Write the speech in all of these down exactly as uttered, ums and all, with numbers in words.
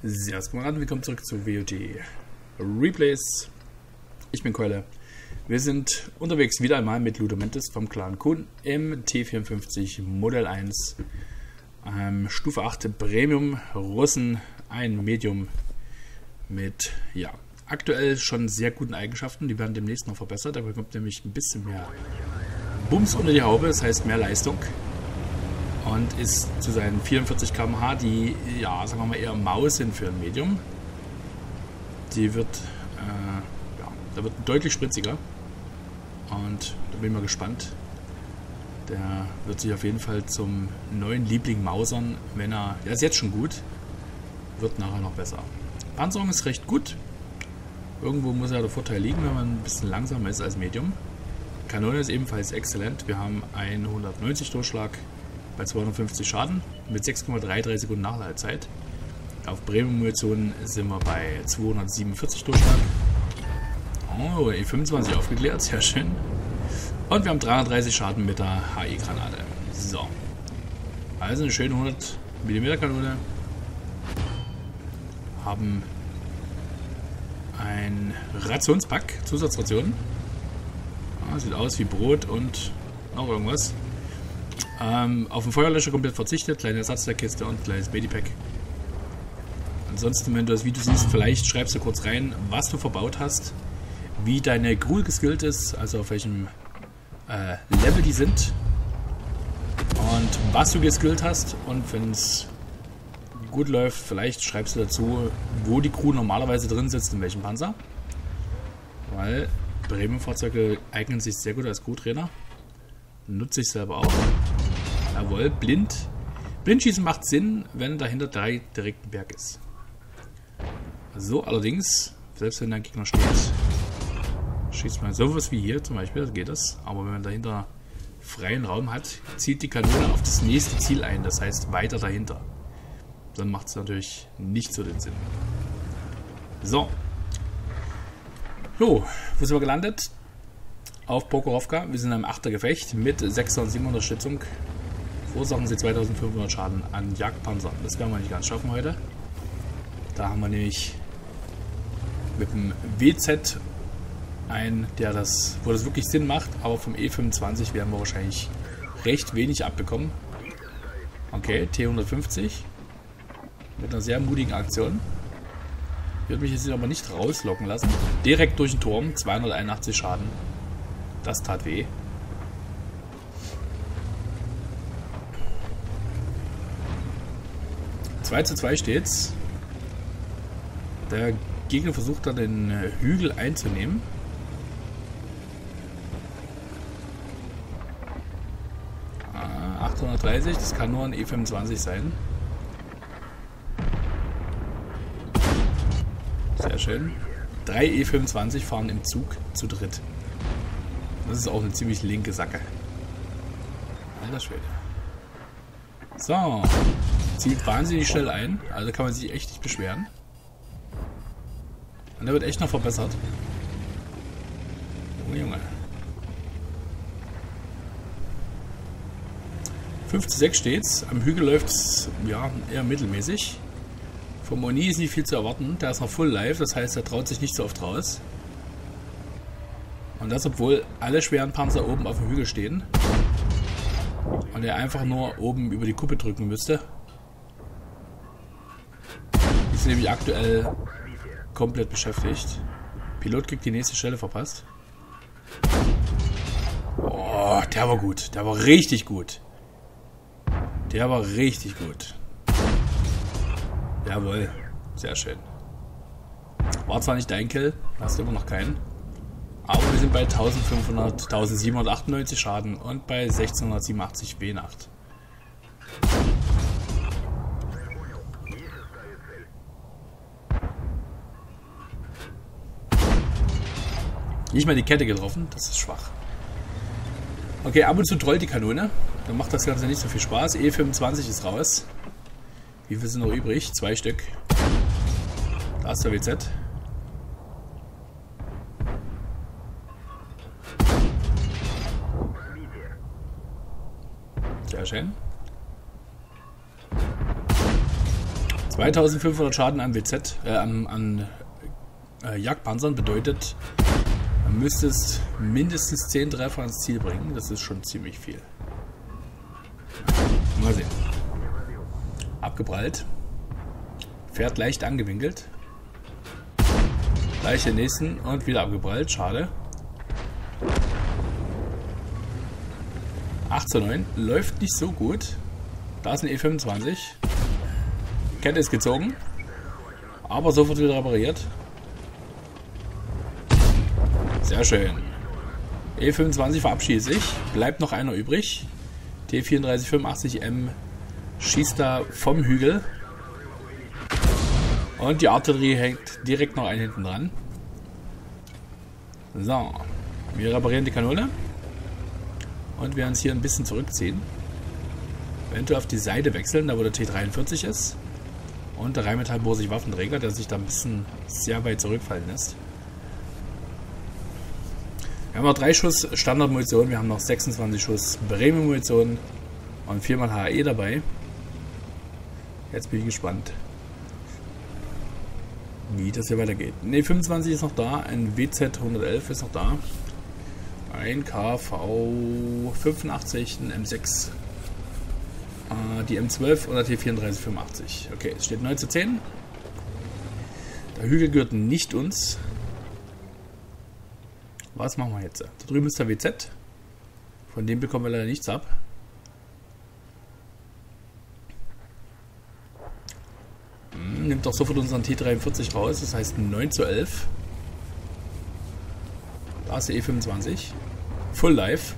Servus, willkommen zurück zu W O T Replays. Ich bin Keule. Wir sind unterwegs wieder einmal mit Ludamentis vom Clan Kun im T vierundfünfzig Modell eins. Ähm, Stufe acht Premium Russen, ein Medium mit, ja, aktuell schon sehr guten Eigenschaften. Die werden demnächst noch verbessert. Da bekommt nämlich ein bisschen mehr Bums unter die Haube, das heißt mehr Leistung. Und ist zu seinen vierundvierzig Kilometer pro Stunde, die, ja, sagen wir mal, eher Maus sind für ein Medium. Die wird, äh, ja, da wird deutlich spritziger. Und da bin ich mal gespannt. Der wird sich auf jeden Fall zum neuen Liebling mausern, wenn er, der ist jetzt schon gut, wird nachher noch besser. Panzerung ist recht gut. Irgendwo muss ja der Vorteil liegen, wenn man ein bisschen langsamer ist als Medium. Kanone ist ebenfalls exzellent. Wir haben einen hundertneunzig Durchschlag bei zweihundertfünfzig Schaden mit sechs Komma dreiunddreißig Sekunden Nachladezeit. Auf Premium-Munition sind wir bei zweihundertsiebenundvierzig Durchschlag. Oh, E fünfundzwanzig aufgeklärt, sehr schön. Und wir haben dreihundertdreißig Schaden mit der H E-Granate. So. Also eine schöne hundert Millimeter Kanone. Haben ein Rationspack, Zusatzrationen. Ja, sieht aus wie Brot und noch irgendwas. Ähm, auf den Feuerlöscher komplett verzichtet, kleine Ersatzteilkiste und kleines Babypack. Ansonsten, wenn du das Video siehst, vielleicht schreibst du kurz rein, was du verbaut hast, wie deine Crew geskillt ist, also auf welchem äh, Level die sind und was du geskillt hast. Und wenn es gut läuft, vielleicht schreibst du dazu, wo die Crew normalerweise drin sitzt, in welchem Panzer. Weil Premium-Fahrzeuge eignen sich sehr gut als Crew-Trainer. Nutze ich selber auch. Jawohl, blind. Blindschießen macht Sinn, wenn dahinter direkt ein Berg ist. So, allerdings, selbst wenn der Gegner steht, schießt man sowas wie hier zum Beispiel, geht das. Aber wenn man dahinter freien Raum hat, zielt die Kanone auf das nächste Ziel ein, das heißt weiter dahinter. Dann macht es natürlich nicht so den Sinn. So. So, wo sind wir gelandet? Auf Prokhorovka. Wir sind im achter Gefecht mit sechser und siebener Unterstützung. Verursachen sie zweitausendfünfhundert Schaden an Jagdpanzern. Das werden wir nicht ganz schaffen heute. Da haben wir nämlich mit dem W Z einen, der das, wo das wirklich Sinn macht, aber vom E fünfundzwanzig werden wir wahrscheinlich recht wenig abbekommen. Okay, T hundertfünfzig mit einer sehr mutigen Aktion. Ich würde mich jetzt aber nicht rauslocken lassen. Direkt durch den Turm, zweihunderteinundachtzig Schaden. Das tat weh. zwei zu zwei steht's. Der Gegner versucht dann den Hügel einzunehmen. achthundertdreißig, das kann nur ein E fünfundzwanzig sein. Sehr schön. Drei E fünfundzwanzig fahren im Zug zu dritt. Das ist auch eine ziemlich linke Sacke. Alter Schwede. So. Zieht wahnsinnig schnell ein. Also kann man sich echt nicht beschweren. Und der wird echt noch verbessert. Junge, Junge. fünf zu sechs steht's. Am Hügel läuft es, ja, eher mittelmäßig. Vom Oni ist nicht viel zu erwarten. Der ist noch full live. Das heißt, er traut sich nicht so oft raus. Und das, obwohl alle schweren Panzer oben auf dem Hügel stehen. Und er einfach nur oben über die Kuppe drücken müsste. Die ist nämlich aktuell komplett beschäftigt. Pilot kriegt die nächste Stelle verpasst. Oh, der war gut. Der war richtig gut. Der war richtig gut. Jawohl. Sehr schön. War zwar nicht dein Kill. Hast du immer noch keinen. Aber wir sind bei eintausendfünfhundert, eintausendsiebenhundertachtundneunzig Schaden und bei sechzehnhundertsiebenundachtzig B acht. Nicht mal die Kette getroffen, das ist schwach. Okay, ab und zu trollt die Kanone. Dann macht das Ganze nicht so viel Spaß. E fünfundzwanzig ist raus. Wie viele sind noch übrig? Zwei Stück. Da ist der W Z. Sehr schön. zweitausendfünfhundert Schaden am W Z, äh, an, an äh, Jagdpanzern bedeutet, man müsste es mindestens zehn Treffer ans Ziel bringen. Das ist schon ziemlich viel. Mal sehen. Abgeprallt. Pferd leicht angewinkelt. Gleich den nächsten und wieder abgeprallt. Schade. acht zu neun. Läuft nicht so gut. Da ist ein E fünfundzwanzig. Kette ist gezogen. Aber sofort wieder repariert. Sehr schön. E fünfundzwanzig verabschiedet sich. Bleibt noch einer übrig. T vierunddreißig fünfundachtzig M schießt da vom Hügel. Und die Artillerie hängt direkt noch einen hinten dran. So. Wir reparieren die Kanone. Und werden uns hier ein bisschen zurückziehen. Eventuell auf die Seite wechseln, da wo der T dreiundvierzig ist. Und der Rheinmetall-Borsig Waffenträger, der sich da ein bisschen sehr weit zurückfallen lässt. Wir haben noch drei Schuss Standardmunition, wir haben noch sechsundzwanzig Schuss Bremen-Munition und viermal H E dabei. Jetzt bin ich gespannt, wie das hier weitergeht. Ne, fünfundzwanzig ist noch da, ein W Z hundertelf ist noch da. Ein K V fünfundachtzig, ein M sechs, äh, die M zwölf und der T vierunddreißig fünfundachtzig. Okay, es steht neun zu zehn. Der Hügel gehört nicht uns. Was machen wir jetzt? Da drüben ist der W Z. Von dem bekommen wir leider nichts ab. Hm, nimmt doch sofort unseren T dreiundvierzig raus. Das heißt neun zu elf. Da ist der E fünfundzwanzig. Full Life.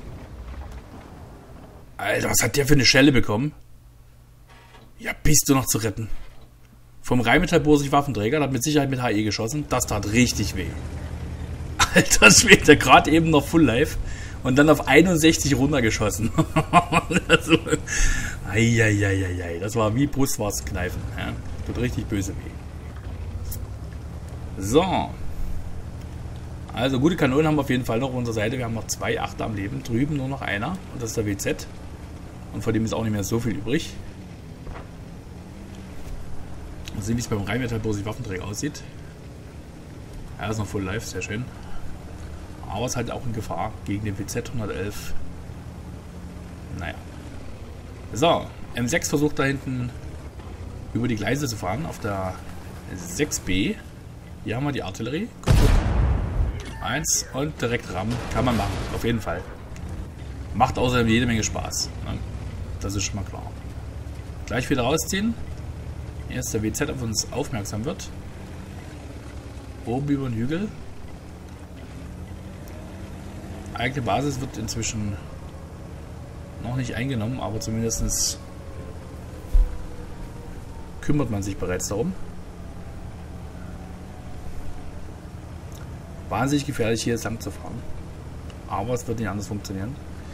Alter, was hat der für eine Schelle bekommen? Ja, bist du noch zu retten. Vom Rheinmetall-Borsig Waffenträger, der hat mit Sicherheit mit H E geschossen. Das tat richtig weh. Alter Schwede, gerade eben noch Full Life und dann auf einundsechzig runtergeschossen. Also, eieieiei, das war wie Brustwarzkneifen. Ja, tut richtig böse weh. So. Also gute Kanonen haben wir auf jeden Fall noch auf unserer Seite. Wir haben noch zwei Achter am Leben. Drüben nur noch einer. Und das ist der W Z. Und von dem ist auch nicht mehr so viel übrig. Mal sehen, wie es beim Rheinmetall-Borsig Waffenträger aussieht. Er ist noch Full Life, sehr schön. Aber es ist halt auch in Gefahr gegen den W Z hundertelf. Naja. So, M sechs versucht da hinten über die Gleise zu fahren auf der sechs B. Hier haben wir die Artillerie. Guck, guck. Eins und direkt rammen. Kann man machen, auf jeden Fall. Macht außerdem jede Menge Spaß. Das ist schon mal klar. Gleich wieder rausziehen. Erst der W Z auf uns aufmerksam wird. Oben über den Hügel. Eigene Basis wird inzwischen noch nicht eingenommen, aber zumindest kümmert man sich bereits darum. Wahnsinnig gefährlich hier lang zu fahren. Aber es wird nicht anders funktionieren.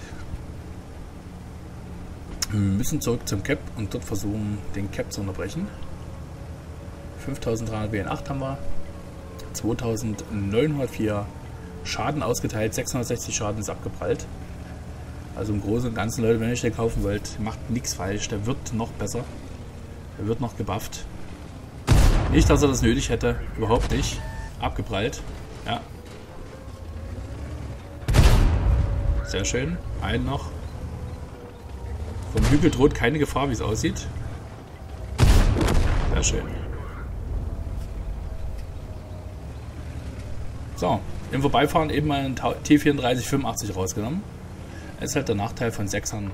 Wir müssen zurück zum Cap und dort versuchen, den Cap zu unterbrechen. fünftausenddreihundert W N acht haben wir. zweitausendneunhundertvier Schaden ausgeteilt, sechshundertsechzig Schaden ist abgeprallt. Also im Großen und Ganzen, Leute, wenn ihr den kaufen wollt, macht nichts falsch. Der wird noch besser. Der wird noch gebufft. Nicht, dass er das nötig hätte. Überhaupt nicht. Abgeprallt. Ja. Sehr schön. Einen noch. Vom Hügel droht keine Gefahr, wie es aussieht. Sehr schön. So, im Vorbeifahren eben mal einen T vierunddreißig fünfundachtzig rausgenommen. Das ist halt der Nachteil von Sechsern.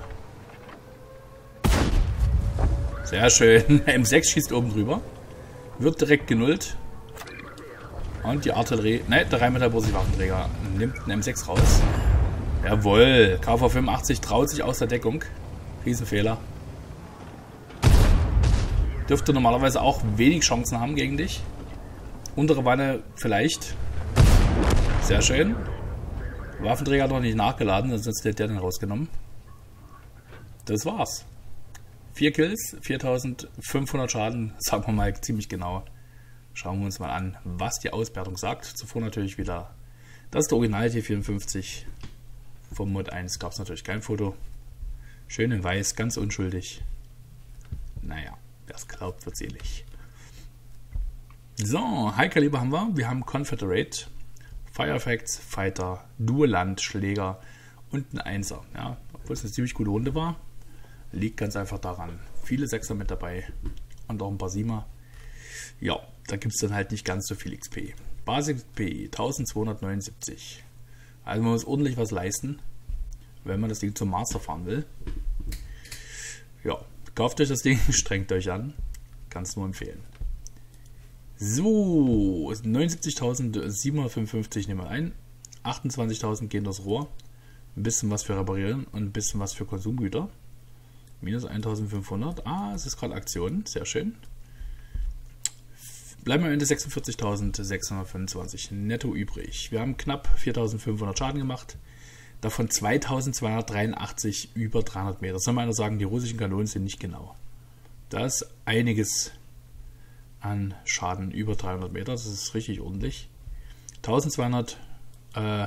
Sehr schön. M sechs schießt oben drüber. Wird direkt genullt. Und die Artillerie, ne, der Rheinmetall-Borsig Waffenträger nimmt einen M sechs raus. Jawohl, K V fünfundachtzig traut sich aus der Deckung. Riesenfehler. Dürfte normalerweise auch wenig Chancen haben gegen dich. Untere Wanne vielleicht. Sehr schön. Waffenträger hat noch nicht nachgeladen, sonst hätte der den rausgenommen. Das war's. Vier Kills, viertausendfünfhundert Schaden, sagen wir mal ziemlich genau. Schauen wir uns mal an, was die Auswertung sagt. Zuvor natürlich wieder das ist der Original T vierundfünfzig. Vom Mod eins gab es natürlich kein Foto. Schön in weiß, ganz unschuldig. Naja, wer es glaubt, wird selig. So, High Caliber haben wir. Wir haben Confederate, Fire Effects, Fighter, Dueland, Schläger und ein Einser. Ja, obwohl es eine ziemlich gute Runde war, liegt ganz einfach daran. Viele Sechser mit dabei und auch ein paar Siebener. Ja, da gibt es dann halt nicht ganz so viel X P. Basis X P eintausendzweihundertneunundsiebzig. Also man muss ordentlich was leisten, wenn man das Ding zum Master fahren will. Ja, kauft euch das Ding, strengt euch an. Kann es nur empfehlen. So, neunundsiebzigtausendsiebenhundertfünfundfünfzig nehmen wir ein. achtundzwanzigtausend gehen das Rohr. Ein bisschen was für Reparieren und ein bisschen was für Konsumgüter. Minus eintausendfünfhundert. Ah, es ist gerade Aktion. Sehr schön. Bleiben am Ende sechsundvierzigtausendsechshundertfünfundzwanzig netto übrig. Wir haben knapp viertausendfünfhundert Schaden gemacht. Davon zweitausendzweihundertdreiundachtzig über dreihundert Meter. Soll man einer sagen, die russischen Kanonen sind nicht genau. Da ist einiges an Schaden über dreihundert Meter. Das ist richtig ordentlich. eintausendzweihundert äh,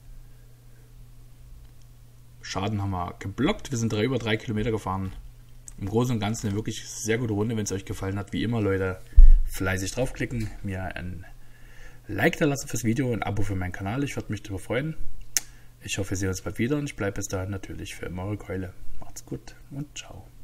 Schaden haben wir geblockt. Wir sind drei, über drei Kilometer gefahren. Im Großen und Ganzen eine wirklich sehr gute Runde. Wenn es euch gefallen hat, wie immer, Leute, fleißig draufklicken, mir ein Like da lassen fürs Video, ein Abo für meinen Kanal. Ich würde mich darüber freuen. Ich hoffe, wir sehen uns bald wieder und ich bleibe bis dahin natürlich für immer eure Keule. Macht's gut und ciao.